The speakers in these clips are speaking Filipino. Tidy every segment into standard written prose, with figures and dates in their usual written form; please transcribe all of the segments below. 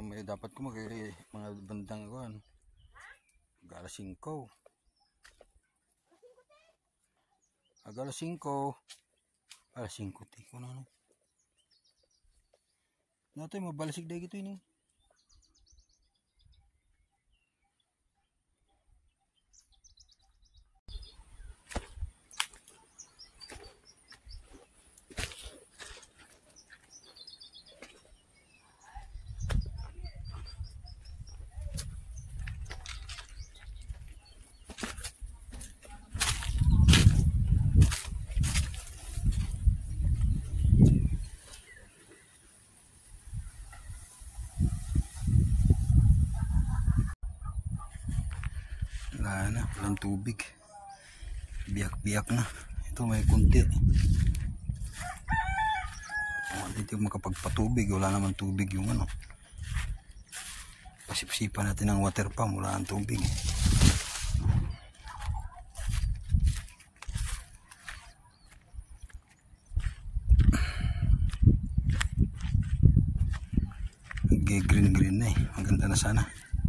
may dapat ko mga bandang kuan. Alas 5. Alas 5. Alas 5 ti ko na. Nato mabalisig day gito ini. Wala na, walang tubig. Biyak-biyak na. Ito may kunti. Dito makapagpatubig. Wala naman tubig yung ano. Pasipsipan natin ang water pump. Wala ang tubig. Green na eh. Maganda na sana.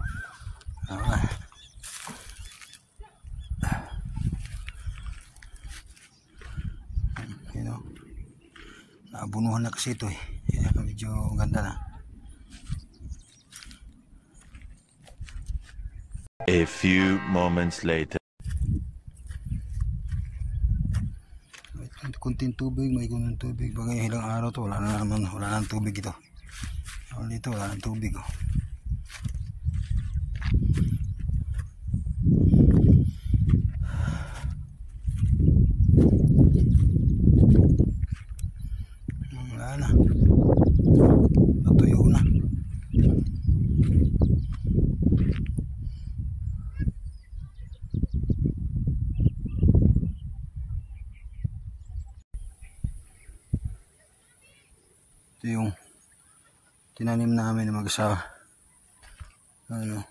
Naabunuhan na kasi ito eh. Medyo ganda na. A few moments later. Kunting tubig, may kunting tubig. Bagay ilang araw to, wala na naman, wala nang tubig ito. Dito wala nang tubig oh. Wala na. Natuyo na. Ito yung tinanim namin ng mag-asawa. Ano?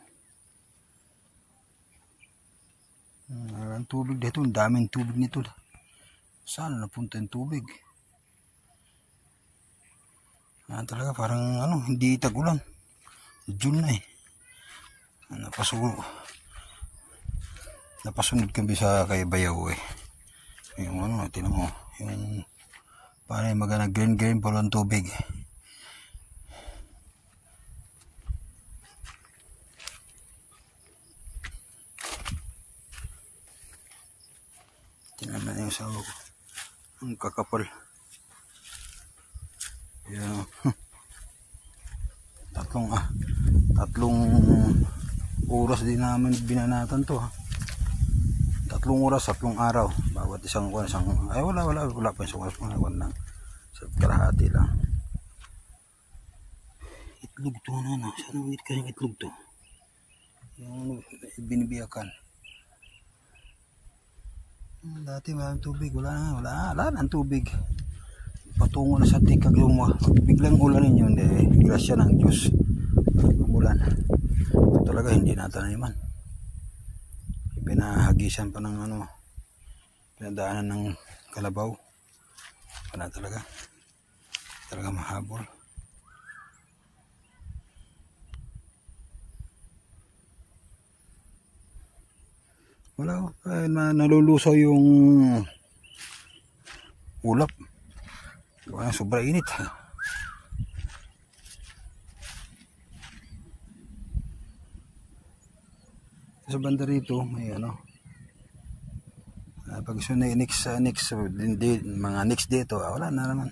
Ang tubig dito, ang daming tubig nito. Saan napunta yung tubig? Talaga parang ano, hindi tag-ulan. June na eh. Napasunod kami sa kay Bayaw eh. Yung ano, tinan mo, yung parang magana green walang tubig. Tinan na yung sawa ko. Ang kakapal. Yan. Tatlong oras din namin binanatan to ha. 3 oras, 3 araw. Bawat isang ay wala pa isang oras mga lang. Sa kalahati lang. Itlog to na. Saan ang kanyang itlog to? Yung binibiyakan. Dati walang tubig, wala nang tubig. Patungo na sa tikag lumo. Biglang ulan ninyo, grasya ng Diyos. Umulan. Ito talaga hindi nataniman. Pinahagisan pa ng ano, pinadaanan ng kalabaw. Wala talaga. Talaga mahabol. Wala, nalulusaw yung ulap. Wala, sobra init. Sa banda rito may ano, pag sunay next mga next dito, wala na naman.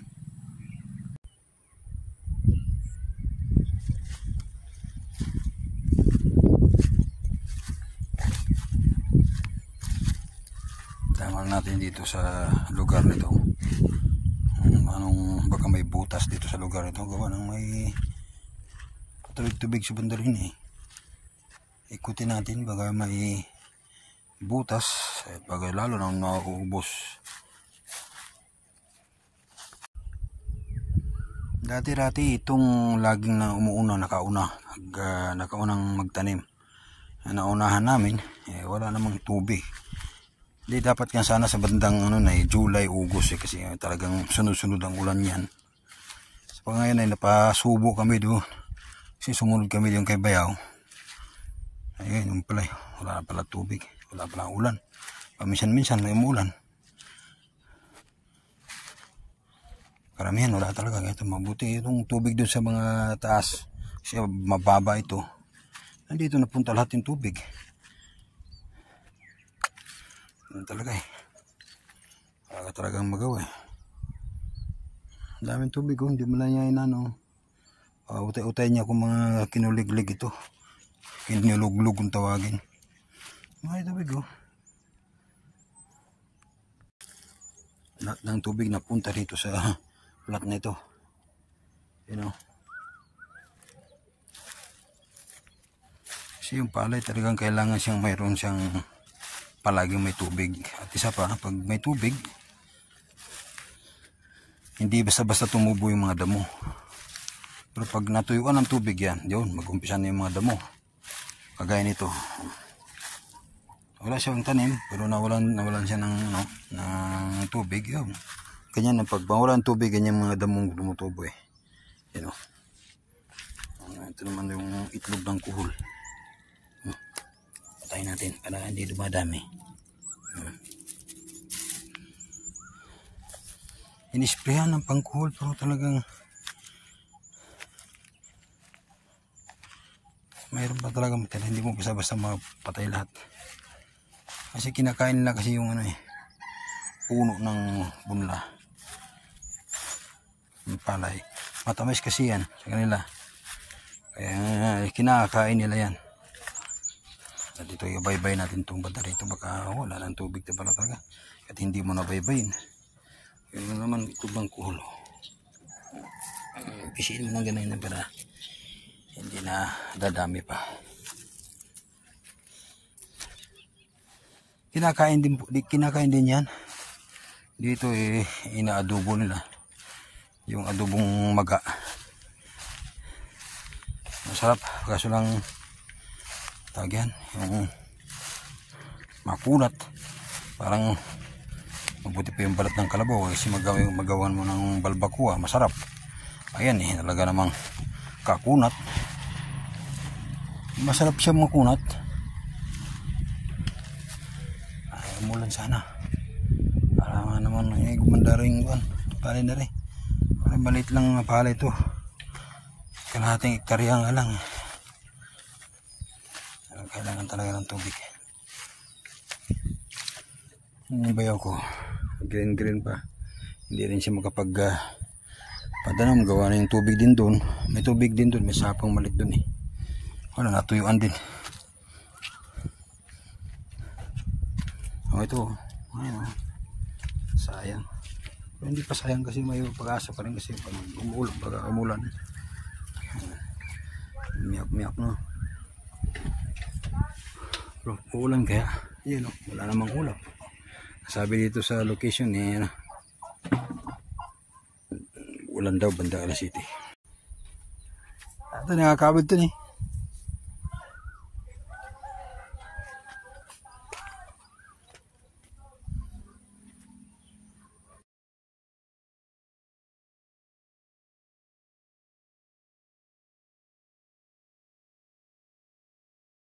Tama natin dito sa lugar nito. Anong baka may butas dito sa lugar nito, gawa ng may patubig-tubig sa banda rin eh. Ikutin natin baka may butas, baka lalo nang nauubos. Dati-rati itong laging na nakaunang magtanim. Naunahan namin, wala namang tubig. Hindi dapat yan sana sa bandang ano na July, August kasi talagang sunod-sunod ang ulan yan. So ngayon ay napasubo kami doon Kasi sumunod kami yung kay Bayaw. Ayun, yung pala, wala pala tubig. Wala pala ulan. Paminsan-minsan may umulan. Karamihan wala talaga. Ito, mabuti itong tubig doon sa mga taas. Kasi mababa ito. Nandito napunta lahat yung tubig. Ano talaga eh. Wala ka talagang magawa eh. Ang daming tubig oh. Hindi mo lang yan ano. Utay-utay niya kung mga kinuliglig ito. Kinuluglog kung tawagin. May tubig oh. Lahat ng tubig napunta dito sa plat na ito. You know. Kasi yung palay talagang kailangan siyang mayroon siyang palaging may tubig. At isa pa, pag may tubig, hindi basta-basta tumubo yung mga damo. Pero pag natuyuan ng tubig yan, yun, mag-umpisa na yung mga damo. Kagaya nito. Wala siyang tanim, pero nawalan siya ng tubig. Yun. Ganyan, pag mawalan ng tubig, ganyan mga damong tumutubo eh. You know. Ito naman yung itlog ng kuhol. Patayin natin para hindi dumadami. Inisprehan ng pangkuhol pero talagang mayroon pa talaga matala. Hindi mo basta-basta mapatay lahat. Kasi kinakain nila kasi yung ano eh, puno ng bunla. Yung palay. Matamis kasi yan sa kanila. Kaya kinakain nila yan. At ito ibaybay natin itong banda rito. Baka wala ng tubig na pala talaga. At hindi mo nabaybayin. Yun naman ito bang kuhol. Pisiin mo ng ganun na para hindi na dadami pa. Kinakain din yan. Dito eh inaadobo nila. Yung adobong maga. Masarap. Kaso lang tawag yan. Yung makulat. Parang mabuti pa yung balat ng kalabaw kasi magawan mo ng balbakua, masarap. Ayan eh, talaga namang kakunat. Masarap siya makunat. Ay, umulan sana. Para nga naman gumanda rin yung palay na rin. Parang maliit lang na palay ito. Kalahating hektarya nga lang. Kailangan talaga ng tubig. Yung bayaw ko green pa, hindi rin siya makapag padanom. Gawa na yung tubig din doon, may tubig din doon, may sapang malit doon eh. Wala, natuyuan din. Ito ayun, sayang. Pero hindi pa sayang kasi may pag-asa pa rin kasi pag umulan miyak no. Pero uulan kaya yun o, wala namang ulap. Sabi dito sa location eh, ulan daw banda Alas City. Ito nakakabit dun eh.